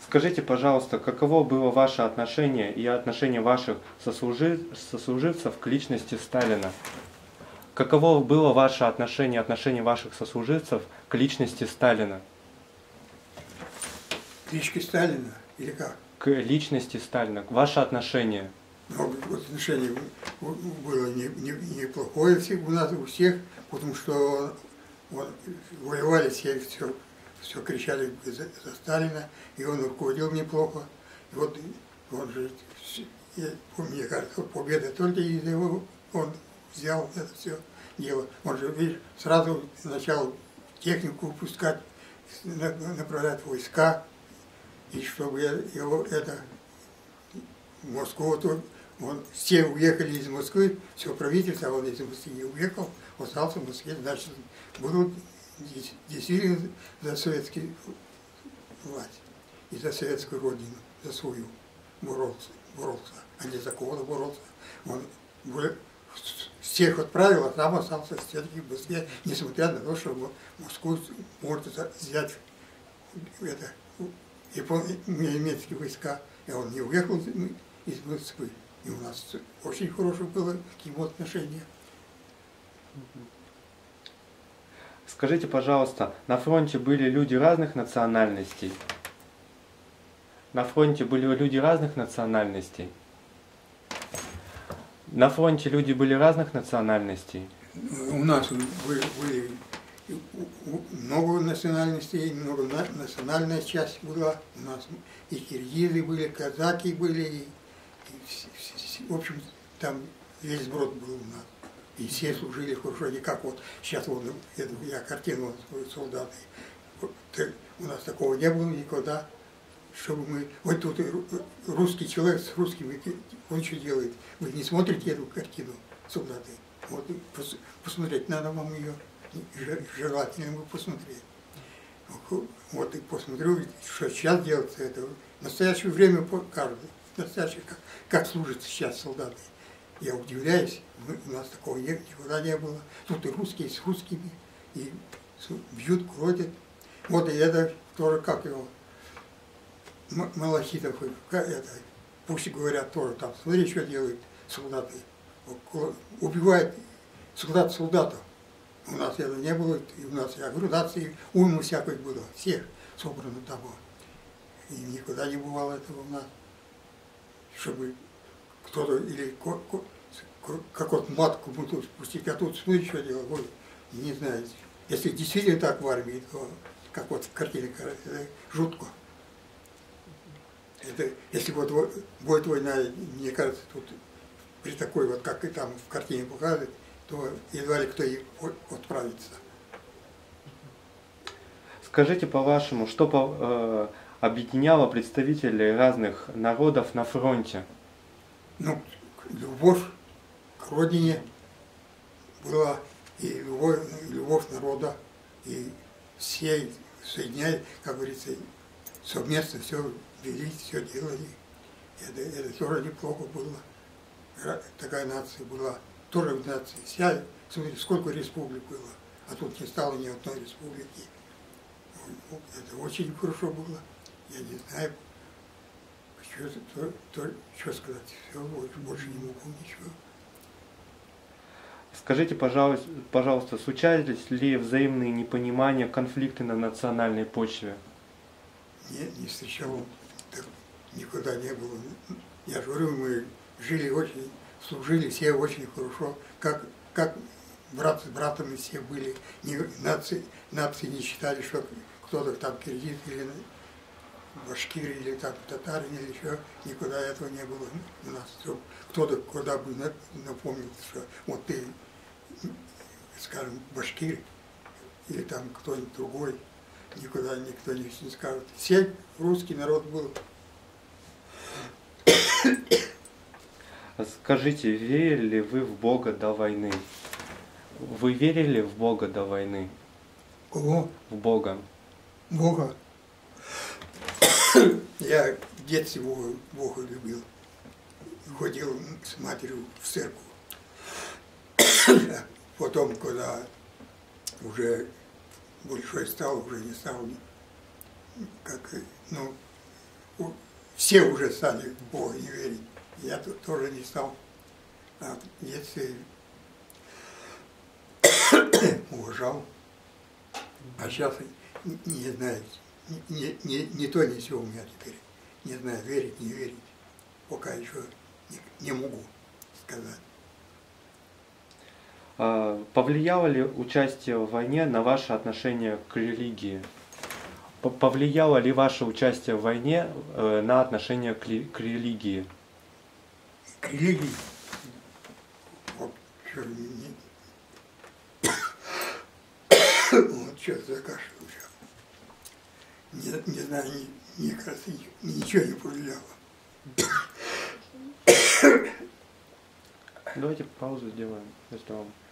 Скажите, пожалуйста, каково было ваше отношение и отношение ваших сослуживцев к личности Сталина? Каково было ваше отношение ваших сослуживцев к личности Сталина? Клички Сталина или как? К личности Сталина, ваше отношение. Ну, вот отношение было неплохое у нас у всех, потому что воевали все кричали за Сталина, и он руководил неплохо. И вот он же, мне кажется, победа только из-за него, он взял это все дело. Он же, видишь, сразу начал технику выпускать, направлять войска, и чтобы его в Москву, все уехали из Москвы, все правительство, а он из Москвы не уехал, он остался в Москве, значит, будут действительно за советскую власть и за советскую родину, за свою боролся, а не за кого-то боролся. Он всех отправил, а сам остался все-таки в Москве, несмотря на то, что Москву может взять немецкие войска, и он не уехал из Москвы. И у нас очень хорошее было к нему отношение. Скажите, пожалуйста, на фронте были люди разных национальностей? На фронте были люди разных национальностей? На фронте люди были разных национальностей? У нас были много национальностей, много национальная часть была. У нас и киргизы были, казаки были, в общем, там весь сброд был у нас. И все служили хорошо, не как вот сейчас я картину солдаты. У нас такого не было никогда, чтобы мы... Вот тут русский человек с русским, он что делает? Вы не смотрите эту картину солдаты? Вот посмотреть надо вам ее, желательно бы посмотреть. Вот и посмотрю, что сейчас делается это. В настоящее время покажут, настоящее, как служат сейчас солдаты. Я удивляюсь, у нас такого никогда не было. Тут и русские с русскими, и бьют, кротят. Вот и это тоже, как его, Малахитов, пусть говорят тоже там, смотри, что делают солдаты. Убивают солдат солдатов. У нас это не было, и у нас, я говорю, нации уйму всякой было, всех собрано там. И никогда не бывало этого у нас, чтобы кто-то или как вот матку будут спустить, а тут смотри, что делать, ой, не знаю. Если действительно так в армии, то как вот в картине, это жутко. Это, если вот будет война, мне кажется, тут при такой вот, как и там в картине показывают, то едва ли кто и отправится. Скажите, по-вашему, что объединяло представителей разных народов на фронте? Ну, любовь к родине была, и любовь народа, и все соединяют, как говорится, совместно все вели, все делали. Это тоже неплохо было. Такая нация была. Тоже в нации. Вся, смотри, сколько республик было, а тут не стало ни одной республики. Это очень хорошо было. Я не знаю, что сказать. Все, больше не могу ничего. Скажите, пожалуйста, случались ли взаимные непонимания, конфликты на национальной почве? Нет, не встречал. Так никогда не было. Я же говорю, мы жили очень, служили все очень хорошо. Как брат с братом все были. Нации не считали, что кто-то там киргиз или башкир, или там татарин, или еще. Никуда этого не было у нас. Кто-то куда бы напомнил, что вот ты, скажем, башкир, или там кто-нибудь другой. Никуда никто не скажет. Все русский народ был. Скажите, верили ли вы в Бога до войны? Вы верили в Бога до войны? Кого? В Бога. Бога. Я в детстве Бога любил. Ходил с матерью в церковь. Потом, когда уже большой стал, уже не стал, как, ну, все уже стали в Бога не верить. Я тут тоже не стал. А в детстве уважал. А сейчас не знаю, ни то, ни сё у меня теперь. Не знаю, верить, не верить. Пока еще не могу сказать. Повлияло ли участие в войне на ваше отношение к религии? Повлияло ли ваше участие в войне на отношение к религии? К религии? Вот что вот сейчас закашливаю. Не знаю, мне кажется, ничего не повлияло. Давайте паузу сделаем, если вам